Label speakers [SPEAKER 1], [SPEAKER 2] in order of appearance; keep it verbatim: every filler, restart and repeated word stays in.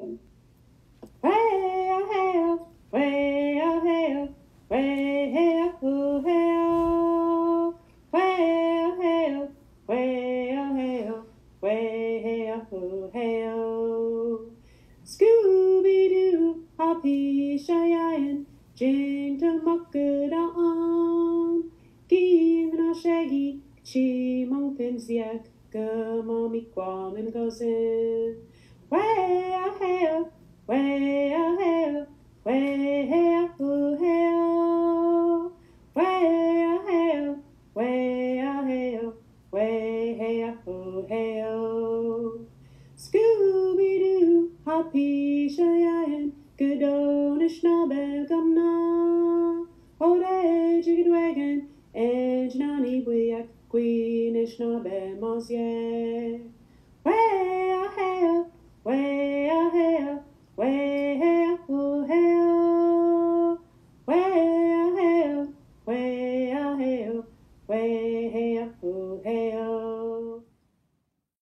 [SPEAKER 1] Way a hail, way a hail, way a hoo hail, way a hail, way a hail, way a hoo hail. Scooby-Doo, Hoppy, Cheyenne, Jingle Muckadon, Gimna Shaggy, Chimong Pinsiak, Gummy Quam and Gozin. Way a hail, way a hail, way a hoo hail, way a hail, way a hail, way a hoo hail. Scooby-Doo, Hoppy, Cheyenne, Godonish, Nabel, Gumna, Ode, Jiggy Wagon, and Nani Wiak, Queenish, Nabel, Mosier.